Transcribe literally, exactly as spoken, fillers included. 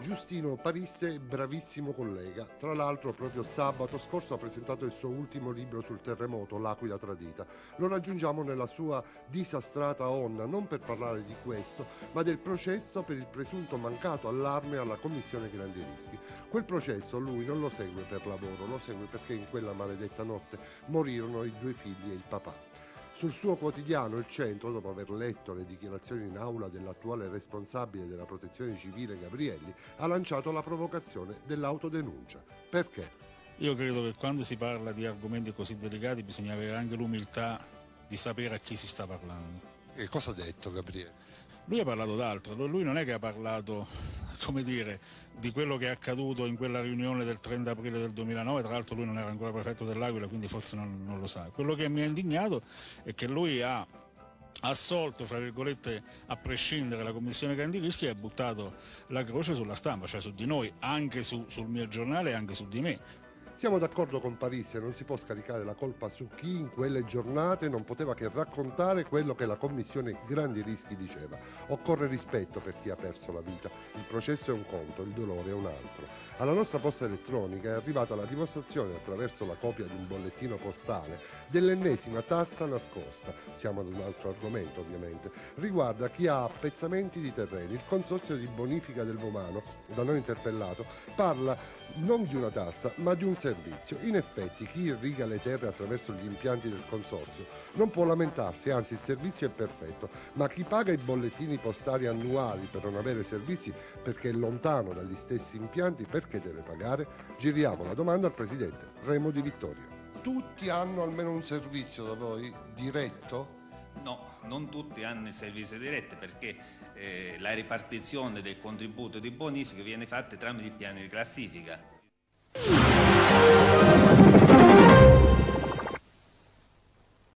Giustino Parisse è bravissimo collega. Tra l'altro proprio sabato scorso ha presentato il suo ultimo libro sul terremoto, L'Aquila tradita. Lo raggiungiamo nella sua disastrata Onna, non per parlare di questo, ma del processo per il presunto mancato allarme alla Commissione Grandi Rischi. Quel processo lui non lo segue per lavoro, lo segue perché in quella maledetta notte morirono i due figli e il papà. Sul suo quotidiano Il Centro, dopo aver letto le dichiarazioni in aula dell'attuale responsabile della protezione civile Gabrielli, ha lanciato la provocazione dell'autodenuncia. Perché? Io credo che quando si parla di argomenti così delicati bisogna avere anche l'umiltà di sapere a chi si sta parlando. E cosa ha detto Gabrielli? Lui ha parlato d'altro, lui non è che ha parlato, come dire, di quello che è accaduto in quella riunione del trenta aprile del duemilanove, tra l'altro lui non era ancora prefetto dell'Aquila, quindi forse non, non lo sa. Quello che mi ha indignato è che lui ha assolto, fra virgolette, a prescindere la Commissione Grandi Rischi e ha buttato la croce sulla stampa, cioè su di noi, anche su, sul mio giornale e anche su di me. Siamo d'accordo con Parisse, non si può scaricare la colpa su chi in quelle giornate non poteva che raccontare quello che la Commissione Grandi Rischi diceva. Occorre rispetto per chi ha perso la vita. Il processo è un conto, il dolore è un altro. Alla nostra posta elettronica è arrivata la dimostrazione, attraverso la copia di un bollettino postale, dell'ennesima tassa nascosta. Siamo ad un altro argomento, ovviamente. Riguarda chi ha appezzamenti di terreni. Il Consorzio di Bonifica del Vomano, da noi interpellato, parla non di una tassa, ma di un servizio. In effetti chi irriga le terre attraverso gli impianti del consorzio non può lamentarsi, anzi il servizio è perfetto, ma chi paga i bollettini postali annuali per non avere servizi perché è lontano dagli stessi impianti, perché deve pagare? Giriamo la domanda al presidente Remo Di Vittorio. Tutti hanno almeno un servizio da voi diretto? No, non tutti hanno il servizio diretto perché eh, la ripartizione del contributo di bonifica viene fatta tramite i piani di classifica.